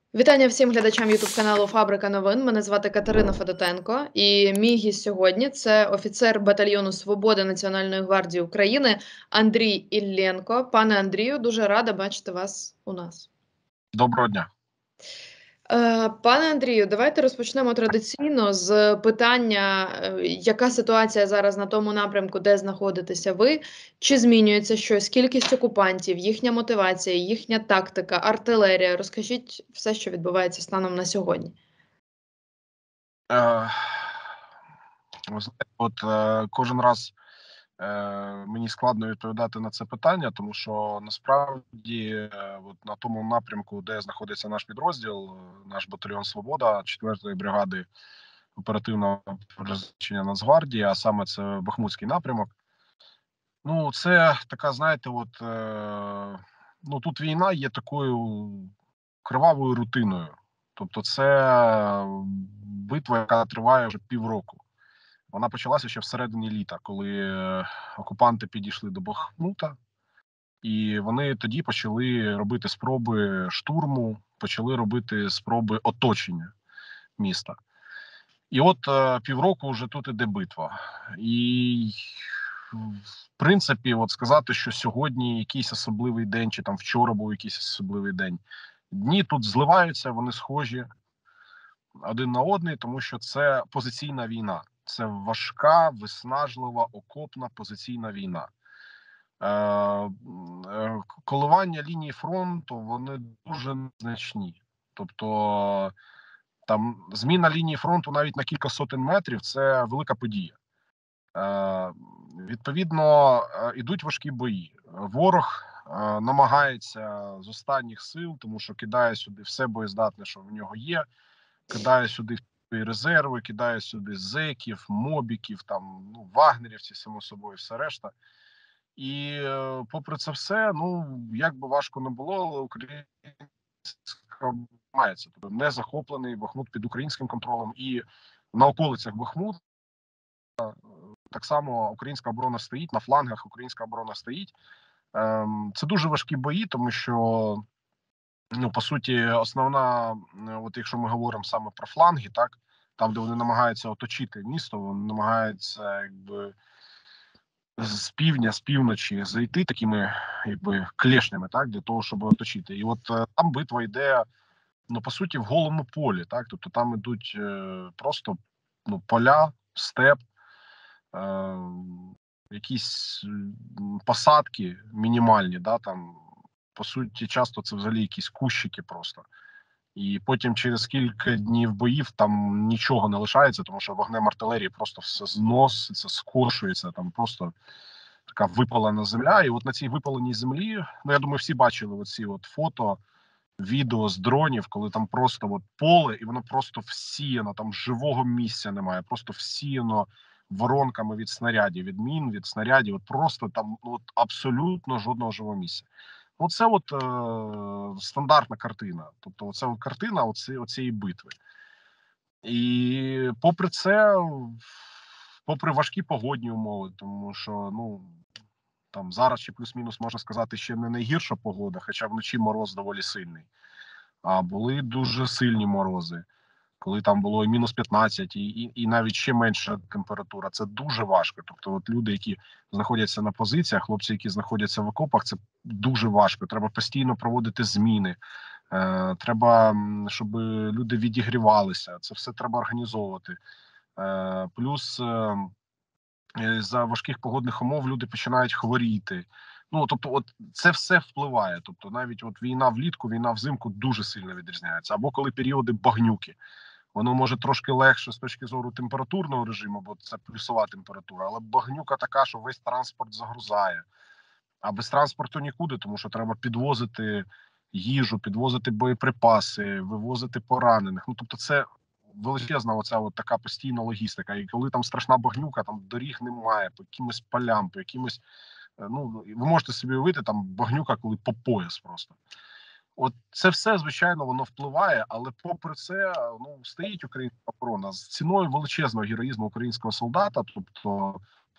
Вітання всім глядачам ютуб-каналу Фабрика новин. Мене звати Катерина Федотенко, і мій гість сьогодні – це офіцер батальйону «Свобода» Національної гвардії України Андрій Ілленко. Пане Андрію, дуже рада бачити вас у нас. Доброго дня. Пане Андрію, давайте розпочнемо традиційно з питання, яка ситуація зараз на тому напрямку, де знаходитеся ви? Чи змінюється щось? Кількість окупантів, їхня мотивація, їхня тактика, артилерія? Розкажіть все, що відбувається станом на сьогодні. Ви знаєте, кожен раз мені складно відповідати на це питання, тому що насправді на тому напрямку, де знаходиться наш підрозділ, наш батальйон «Свобода» 4-ї бригади оперативного призначення Нацгвардії, а саме це Бахмутський напрямок. Ну, це така, знаєте, тут війна є такою кривавою рутиною. Тобто це битва, яка триває вже півроку. Вона почалася ще всередині літа, коли окупанти підійшли до Бахмута, і вони тоді почали робити спроби штурму, почали робити спроби оточення міста. І от півроку вже тут іде битва. І в принципі, сказати, що сьогодні якийсь особливий день, чи там вчора був якийсь особливий день. Дні тут зливаються, вони схожі один на одний, тому що це позиційна війна. Це важка, виснажлива, окопна позиційна війна. Коливання лінії фронту, вони дуже незначні. Тобто там зміна лінії фронту навіть на кілька сотень метрів – це велика подія. Відповідно, ідуть важкі бої. Ворог намагається з останніх сил, тому що кидає сюди все боєздатне, що в нього є, кидає сюди свої резерви, кидає сюди зеків, мобіків, вагнерівці, само собою, все решта. І попри це все, як би важко не було, але українська мається. Тобто не захоплений Бахмут під українським контролем, і на околицях Бахмута так само українська оборона стоїть, на флангах українська оборона стоїть. Це дуже важкі бої, тому що, по суті, основна, якщо ми говоримо саме про фланги, так, там, де вони намагаються оточити місто, вони намагаються, з півдня, з півночі зайти такими, клешнями, так, для того, щоб оточити. І от там битва йде, по суті, в голому полі, так, тобто там ідуть просто, поля, степ, якісь посадки мінімальні, да, там, по суті, часто це взагалі якісь кущики просто. І потім через кілька днів боїв там нічого не лишається, тому що вогнем артилерії просто все зноситься, скошується, там просто така випалена земля. І от на цій випаленій землі, я думаю, всі бачили оці фото, відео з дронів, коли там просто поле, і воно просто всіяно, там живого місця немає, просто всіяно воронками від снарядів, від мін, від снарядів, просто там абсолютно жодного живого місця. Оце стандартна картина. Тобто оце картина оцієї битви. І попри це, попри важкі погодні умови, тому що, там зараз ще плюс-мінус, можна сказати, ще не найгірша погода, хоча вночі мороз доволі сильний. А були дуже сильні морози, коли там було і мінус 15, і навіть ще менша температура. Це дуже важко. Тобто люди, які знаходяться на позиціях, хлопці, які знаходяться в окопах, це дуже важко. Треба постійно проводити зміни. Треба, щоб люди відігрівалися. Це все треба організовувати. Плюс за важких погодних умов люди починають хворіти. Тобто, це все впливає. Тобто, навіть війна влітку, війна взимку дуже сильно відрізняється. Або коли періоди багнюки. Воно може трошки легше з точки зору температурного режиму, бо це плюсова температура, але багнюка така, що весь транспорт загрузає. А без транспорту нікуди, тому що треба підвозити їжу, підвозити боєприпаси, вивозити поранених. Тобто це величезна така постійна логістика. І коли там страшна багнюка, там доріг немає, по якимось полям, по якимось... ви можете собі уявити, там багнюка, коли по пояс просто. Це все, звичайно, воно впливає, але попри це, стоїть українська оборона з ціною величезного героїзму українського солдата. Тобто,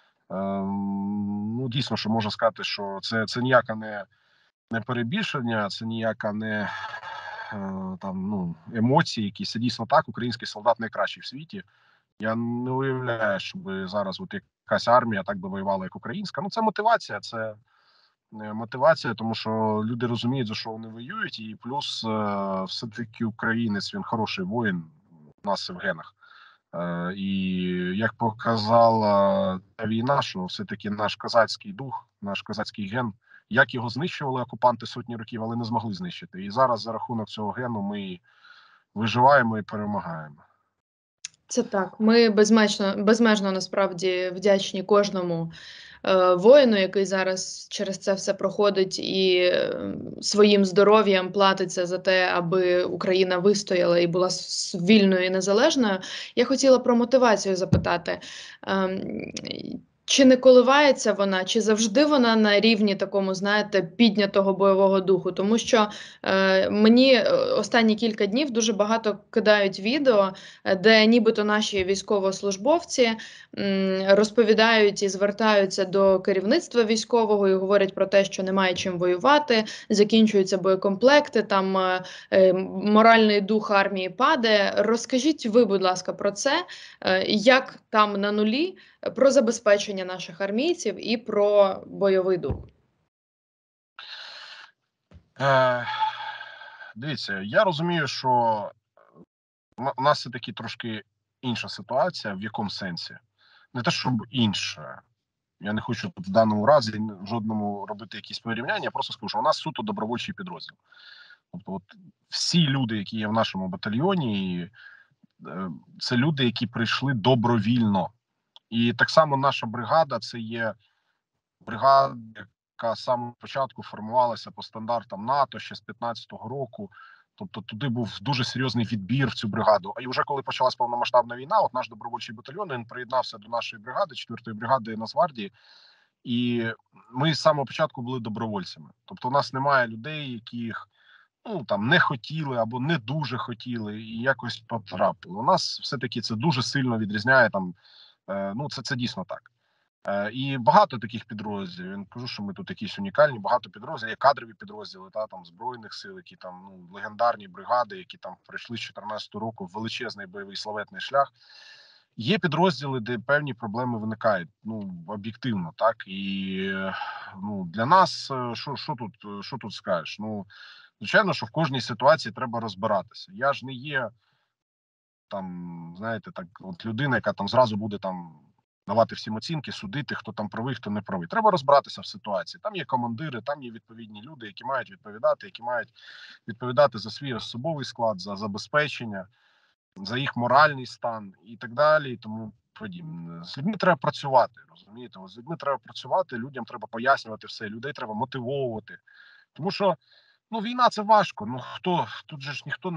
дійсно, що можна сказати, що це ніяка не перебільшення, це ніяка не там емоції, якісь це дійсно так. Український солдат найкращий в світі. Я не уявляю, щоб зараз от якась армія так би воювала, як українська. Ну це мотивація, це мотивація, тому що люди розуміють, за що вони воюють, і плюс все-таки українець, він хороший воїн, у нас в генах. І як показала та війна, що все-таки наш козацький дух, наш козацький ген, як його знищували окупанти сотні років, але не змогли знищити. І зараз за рахунок цього гену ми виживаємо і перемагаємо. Це так. Ми безмежно насправді вдячні кожному воїну, який зараз через це все проходить і своїм здоров'ям платиться за те, аби Україна вистояла і була вільною і незалежною. Я хотіла про мотивацію запитати. Чи не коливається вона, чи завжди вона на рівні такому, знаєте, піднятого бойового духу? Тому що мені останні кілька днів дуже багато кидають відео, де нібито наші військовослужбовці розповідають і звертаються до керівництва військового і говорять про те, що немає чим воювати, закінчуються боєкомплекти, там моральний дух армії падає. Розкажіть ви, будь ласка, про це, як там на нулі, про забезпечення наших армійців і про бойовий дух. Дивіться, я розумію, що у нас все-таки трошки інша ситуація, в якому сенсі. Не те, щоб інша. Я не хочу в даному разі в жодному робити якісь порівняння, я просто скажу, що у нас суто добровольчий підрозділ. Тобто от всі люди, які є в нашому батальйоні, це люди, які прийшли добровільно. І так само наша бригада, це є бригада, яка з самого початку формувалася по стандартам НАТО ще з 15-го року. Тобто туди був дуже серйозний відбір в цю бригаду. А і вже коли почалась повномасштабна війна, от наш добровольчий батальйон, він приєднався до нашої бригади, 4-ї бригади Нацгвардії, і ми з самого початку були добровольцями.Тобто у нас немає людей, яких там не хотіли або не дуже хотіли і якось потрапили. У нас все-таки це дуже сильно відрізняє там, це дійсно так. І багато таких підрозділів. Я не кажу, що ми тут якісь унікальні, багато підрозділів, є кадрові підрозділи, там Збройних сил, які там легендарні бригади, які там пройшли з 2014 року величезний бойовий славетний шлях. Є підрозділи, де певні проблеми виникають, об'єктивно, так, і для нас, що тут скажеш? Звичайно, що в кожній ситуації треба розбиратися. Я ж не є там, знаєте, так, от людина, яка там зразу буде там давати всім оцінки, судити, хто там правий, хто не правий. Треба розбиратися в ситуації. Там є командири, там є відповідні люди, які мають відповідати за свій особовий склад, за забезпечення, за їх моральний стан і так далі, і тому подібне. З людьми треба працювати, розумієте? З людьми треба працювати, людям треба пояснювати все, людей треба мотивовувати. Тому що війна це важко. Тут же ж ніхто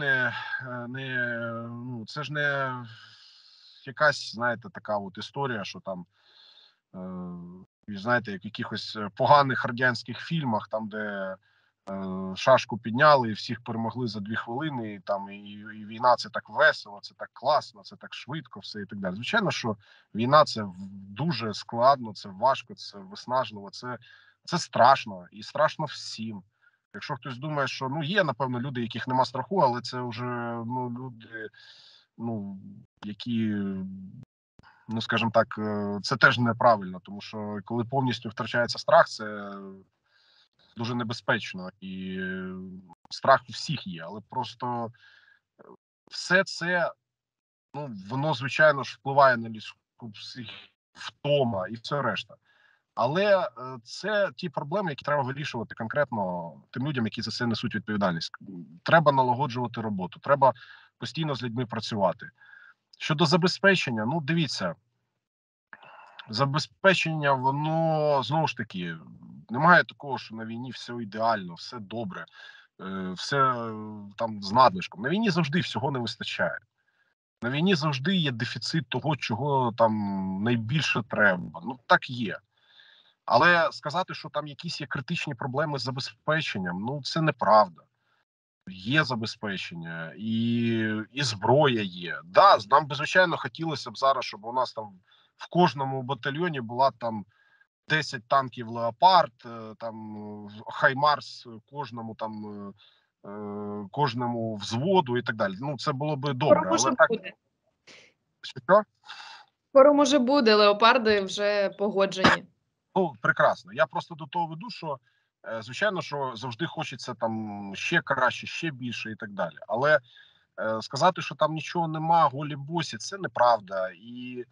це ж не якась, знаєте, така от історія, що там, знаєте, як в якихось поганих радянських фільмах, там, де шашку підняли і всіх перемогли за 2 хвилини, і війна це так весело, це так класно, це так швидко, все і так далі. Звичайно, що війна це дуже складно, це важко, це виснажливо, це страшно і страшно всім. Якщо хтось думає, що є, напевно, люди, яких нема страху, але це вже люди, які, скажімо так, це теж неправильно, тому що коли повністю втрачається страх, це дуже небезпечно, і страх у всіх є, але просто все це, воно, звичайно ж, впливає на людську психіку, втома і все решта. Але це ті проблеми, які треба вирішувати конкретно тим людям, які за це несуть відповідальність. Треба налагоджувати роботу, треба постійно з людьми працювати. Щодо забезпечення, дивіться, забезпечення, воно, знову ж таки, немає такого, що на війні все ідеально, все добре, все там з надлишком. На війні завжди всього не вистачає. На війні завжди є дефіцит того, чого там найбільше треба. Так є. Але сказати, що там якісь є критичні проблеми з забезпеченням, це неправда. Є забезпечення, і зброя є. Да, нам би, звичайно, хотілося б зараз, щоб у нас там в кожному батальйоні була там 10 танків «Леопард», там «Хаймарс» кожному там кожному взводу і так далі. Ну, це було би Скоро добре, але може так, буде. що? Скоро може буде, леопарди вже погоджені. Ну, прекрасно. Я просто до того веду, що звичайно, що завжди хочеться там ще краще, ще більше і так далі. Але сказати, що там нічого нема, голі босі, це неправда. І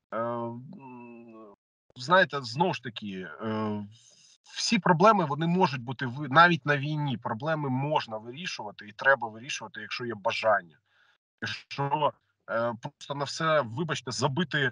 знаєте, знову ж таки, всі проблеми вони можуть бути навіть на війні. Проблеми можна вирішувати і треба вирішувати, якщо є бажання. Якщо просто на все, вибачте, забити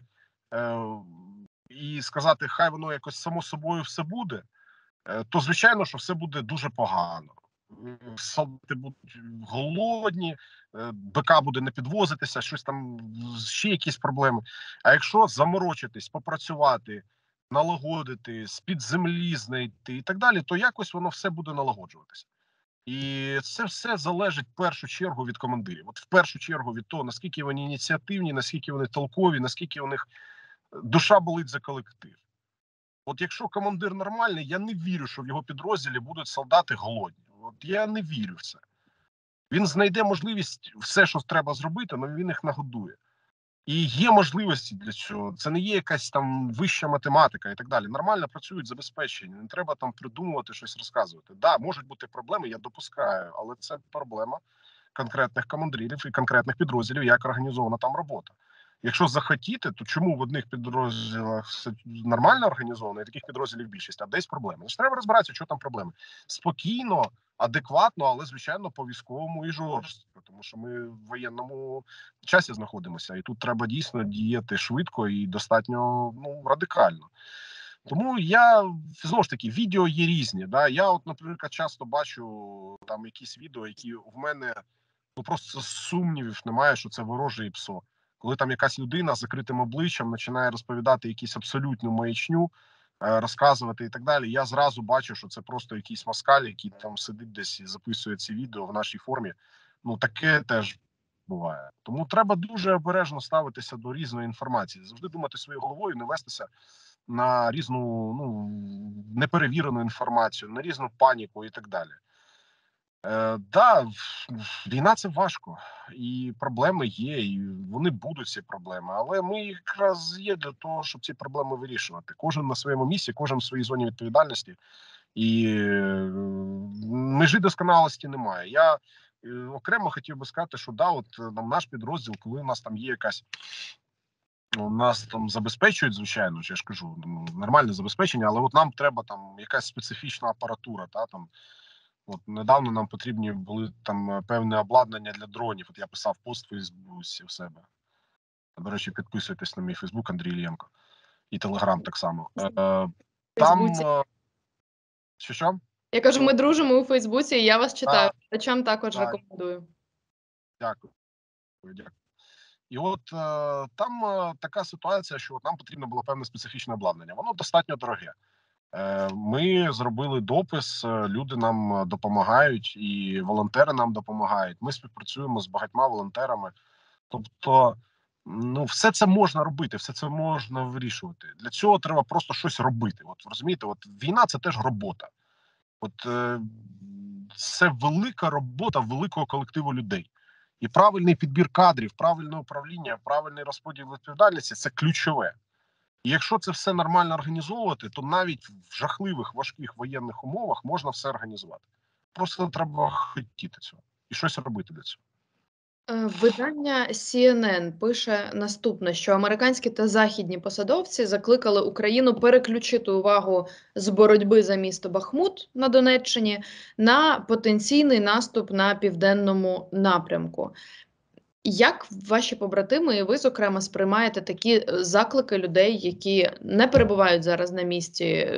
і сказати, хай воно якось само собою все буде, то звичайно, що все буде дуже погано. Солдати будуть голодні, БК буде не підвозитися, щось там, ще якісь проблеми. А якщо заморочитись, попрацювати, налагодити, з-під землі знайти і так далі, то якось воно все буде налагоджуватися. І це все залежить в першу чергу від командирів. От в першу чергу від того, наскільки вони ініціативні, наскільки вони толкові, наскільки у них душа болить за колектив. От якщо командир нормальний, я не вірю, що в його підрозділі будуть солдати голодні. От я не вірю в це. Він знайде можливість все, що треба зробити, але він їх нагодує. І є можливості для цього. Це не є якась там вища математика і так далі. Нормально працюють забезпечення. Не треба там придумувати щось розказувати. Да, можуть бути проблеми, я допускаю, але це проблема конкретних командирів і конкретних підрозділів, як організована там робота. Якщо захотіти, то чому в одних підрозділах все нормально організовано, і таких підрозділів більшість, а десь проблеми? Тож треба розбиратися, що там проблеми. Спокійно, адекватно, але звичайно по військовому і жорстко, тому що ми в воєнному часі знаходимося, і тут треба дійсно діяти швидко і достатньо радикально. Тому я знову ж таки, відео є різні. Да? Я, от, наприклад, часто бачу там якісь відео, які в мене просто сумнівів немає, що це вороже ПСО. Коли там якась людина з закритим обличчям починає розповідати якусь абсолютну маячню, розказувати і так далі, я зразу бачу, що це просто якийсь москаль, який там сидить десь і записує ці відео в нашій формі. Ну, таке теж буває. Тому треба дуже обережно ставитися до різної інформації. Завжди думати своєю головою, не вестися на різну неперевірену інформацію, на різну паніку і так далі. Да, війна це важко, і проблеми є, і вони будуть ці проблеми. Але ми якраз є для того, щоб ці проблеми вирішувати. Кожен на своєму місці, кожен в своїй зоні відповідальності, і межі досконалості немає. Я окремо хотів би сказати, що да, от нам наш підрозділ, коли у нас там є якась. У нас там забезпечують, звичайно, я ж кажу, нормальне забезпечення, але от нам треба там якась специфічна апаратура, там. От недавно нам потрібні були там певне обладнання для дронів. От я писав пост в Фейсбуці в себе. До речі, підписуйтесь на мій Фейсбук Андрій Іллєнко. І Телеграм так само. Там що? Я кажу, ми дружимо у Фейсбуці, і я вас читаю. Глядачам також Так. рекомендую. Дякую. І от там така ситуація, що нам потрібно було певне специфічне обладнання. Воно достатньо дороге. Ми зробили допис, люди нам допомагають, і волонтери нам допомагають. Ми співпрацюємо з багатьма волонтерами. Тобто, все це можна робити, все це можна вирішувати. Для цього треба просто щось робити. От розумієте, от війна це теж робота. От це велика робота великого колективу людей. І правильний підбір кадрів, правильне управління, правильний розподіл відповідальності це ключове. І якщо це все нормально організовувати, то навіть в жахливих важких воєнних умовах можна все організувати. Просто треба хотіти цього і щось робити для цього. Видання CNN пише наступне, що американські та західні посадовці закликали Україну переключити увагу з боротьби за місто Бахмут на Донеччині на потенційний наступ на південному напрямку. Як ваші побратими і ви, зокрема, сприймаєте такі заклики людей, які не перебувають зараз на місці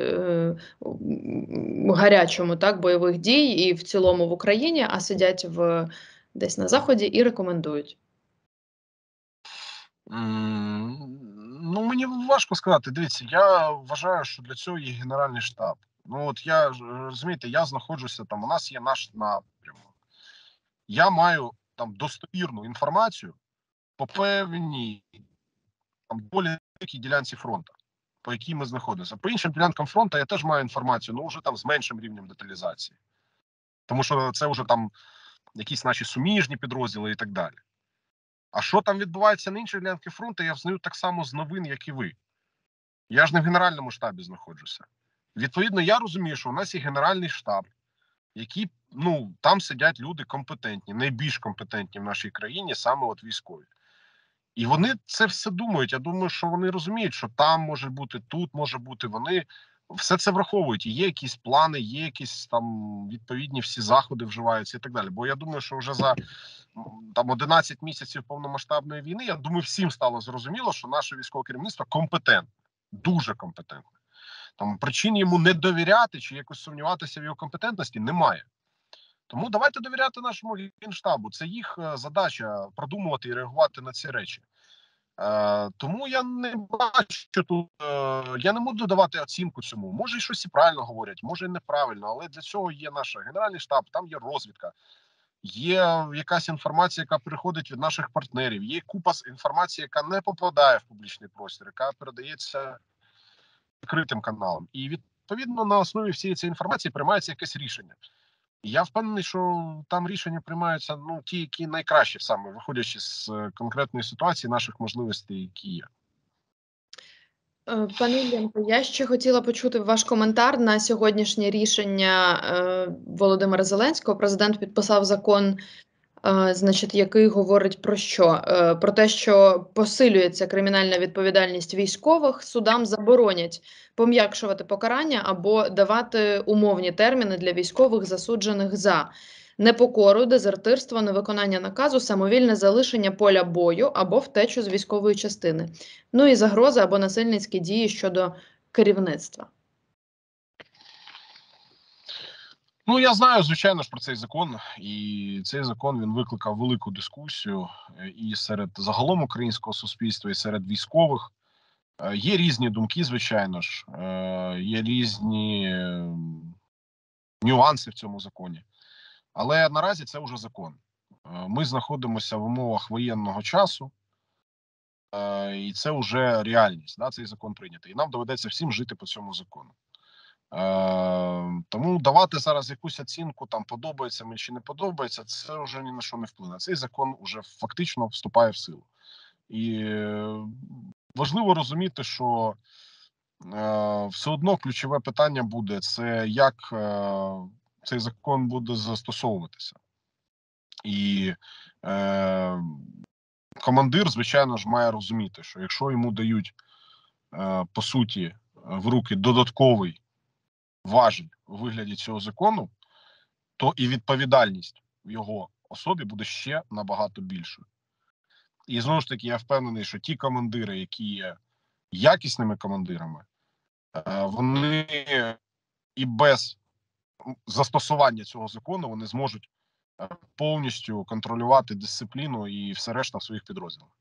гарячому бойових дій і в цілому в Україні, а сидять десь на Заході і рекомендують? Мені важко сказати. Дивіться, я вважаю, що для цього є Генеральний штаб. От я розумієте, я знаходжуся там. У нас є наш напрямок. Я маю там достовірну інформацію по певній там доволі великій ділянці фронту, по якій ми знаходимося. По іншим ділянкам фронту я теж маю інформацію, вже там з меншим рівнем деталізації. Тому що це вже там якісь наші суміжні підрозділи і так далі. А що там відбувається на іншій ділянці фронту, я взнаю так само з новин, як і ви. Я ж не в Генеральному штабі знаходжуся. Відповідно, я розумію, що у нас є Генеральний штаб, які, ну, там сидять люди компетентні, найбільш компетентні в нашій країні, саме от військові. І вони це все думають. Я думаю, що вони розуміють, що там може бути, тут може бути. Вони все це враховують. І є якісь плани, є якісь там відповідні всі заходи вживаються і так далі. Бо я думаю, що вже за там 11 місяців повномасштабної війни, я думаю, всім стало зрозуміло, що наше військове керівництво компетентне, дуже компетентне. Там причин йому не довіряти чи якось сумніватися в його компетентності немає. Тому давайте довіряти нашому Генштабу. Це їх задача продумувати і реагувати на ці речі. Тому я не бачу тут, я не буду давати оцінку цьому. Може, і щось і правильно говорять, може і неправильно, але для цього є наш Генеральний штаб, там є розвідка, є якась інформація, яка приходить від наших партнерів, є купа інформації, яка не попадає в публічний простір, яка передається відкритим каналам. І відповідно на основі всієї цієї інформації приймається якесь рішення. Я впевнений, що там рішення приймаються, ну, ті, які найкращі саме, виходячи з конкретної ситуації, наших можливостей, які є. Пане Іллєнко, я ще хотіла почути ваш коментар на сьогоднішнє рішення Володимира Зеленського. Президент підписав закон, значить, який говорить про що? Про те, що посилюється кримінальна відповідальність військових, судам заборонять пом'якшувати покарання або давати умовні терміни для військових, засуджених за непокору, дезертирство, невиконання наказу, самовільне залишення поля бою або втечу з військової частини. Ну і загроза або насильницькі дії щодо керівництва. Ну, я знаю, звичайно ж, про цей закон, і цей закон, він викликав велику дискусію і серед загалом українського суспільства, і серед військових. Є різні думки, звичайно ж, є різні нюанси в цьому законі. Але наразі це вже закон. Ми знаходимося в умовах воєнного часу, і це вже реальність. Да, цей закон прийнятий. І нам доведеться всім жити по цьому закону. Тому давати зараз якусь оцінку, там подобається мені чи не подобається, це вже ні на що не вплине. Цей закон вже фактично вступає в силу. І важливо розуміти, що все одно ключове питання буде, це як цей закон буде застосовуватися. І командир, звичайно ж, має розуміти, що якщо йому дають, по суті, в руки додатковий важіль у вигляді цього закону, то і відповідальність в його особі буде ще набагато більшою. І знову ж таки, я впевнений, що ті командири, які є якісними командирами, вони і без застосування цього закону вони зможуть повністю контролювати дисципліну і все решта в своїх підрозділах.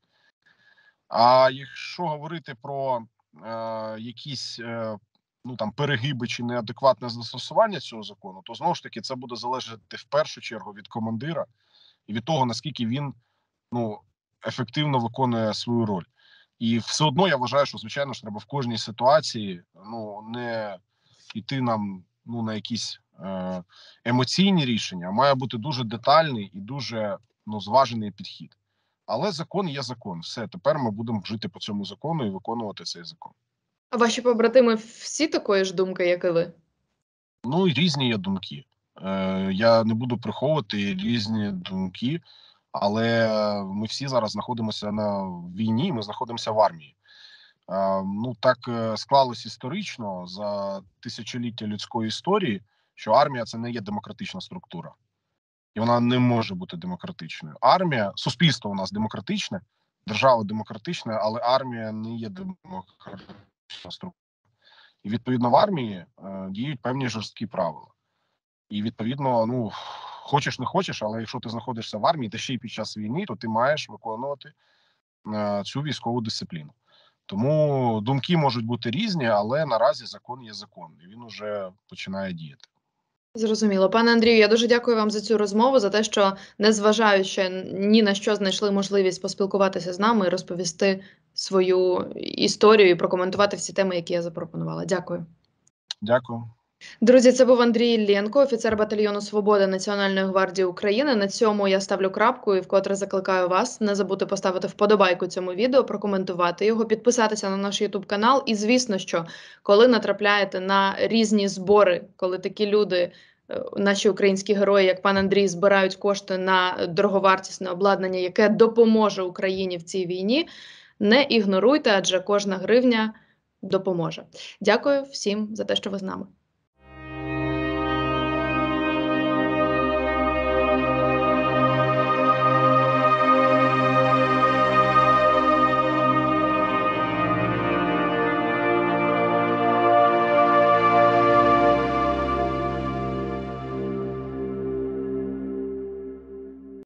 А якщо говорити про якісь ну там перегиби чи неадекватне застосування цього закону, то знову ж таки це буде залежати в першу чергу від командира і від того, наскільки він ефективно виконує свою роль. І все одно я вважаю, що звичайно ж треба в кожній ситуації не йти нам на якісь емоційні рішення, а має бути дуже детальний і дуже зважений підхід. Але закон є закон. Все, тепер ми будемо жити по цьому закону і виконувати цей закон. А ваші побратими всі такої ж думки, як і ви? Ну, і різні є думки. Я не буду приховувати різні думки, але ми всі зараз знаходимося на війні, ми знаходимося в армії. Ну, так склалось історично за тисячоліття людської історії, що армія – це не є демократична структура. І вона не може бути демократичною. Армія, суспільство у нас демократичне, держава демократична, але армія не є демократична структура. І відповідно в армії діють певні жорсткі правила. І відповідно, хочеш не хочеш, але якщо ти знаходишся в армії, та ще й під час війни, то ти маєш виконувати цю військову дисципліну. Тому думки можуть бути різні, але наразі закон є закон, і він уже починає діяти. Зрозуміло. Пане Андрію, я дуже дякую вам за цю розмову, за те, що, незважаючи ні на що, знайшли можливість поспілкуватися з нами і розповісти свою історію і прокоментувати всі теми, які я запропонувала. Дякую. Дякую. Друзі, це був Андрій Іллєнко, офіцер батальйону «Свобода» Національної гвардії України. На цьому я ставлю крапку і вкотре закликаю вас не забути поставити вподобайку цьому відео, прокоментувати його, підписатися на наш YouTube канал. І звісно, що коли натрапляєте на різні збори, коли такі люди, наші українські герої, як пан Андрій, збирають кошти на дороговартісне обладнання, яке допоможе Україні в цій війні, не ігноруйте, адже кожна гривня допоможе. Дякую всім за те, що ви з нами.